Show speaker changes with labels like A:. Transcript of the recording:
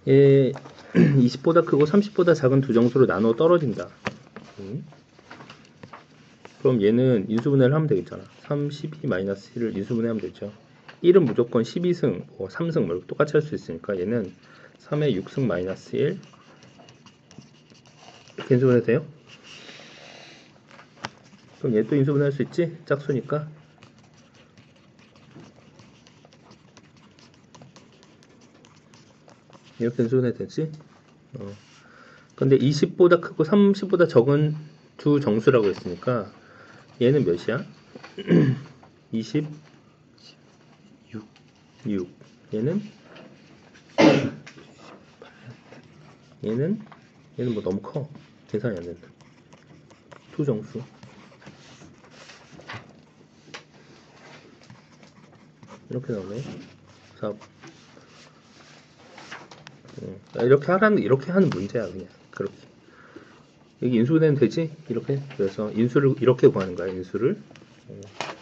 A: 얘 20보다 크고 30보다 작은 두 정수로 나눠 떨어진다. 그럼 얘는 인수분해를 하면 되겠잖아. 3, 12-1을 인수분해하면 되죠. 1은 무조건 12승, 3승 뭐 이렇게 똑같이 할 수 있으니까 얘는 3의 6승 마이너스 1 이렇게 인수분해 돼요? 그럼 얘 또 인수분해 할 수 있지? 짝수니까. 이렇게 인수분해 되지? 근데 20보다 크고 30보다 적은 두 정수라고 했으니까 얘는 몇이야? 26. 얘는 뭐 너무 커. 계산이 안 된다. 두 정수. 이렇게 나오네. 4. 이렇게 하는 문제야, 그냥. 그렇게. 여기 인수분해는 되지? 이렇게. 그래서 인수를 이렇게 구하는 거야, 인수를.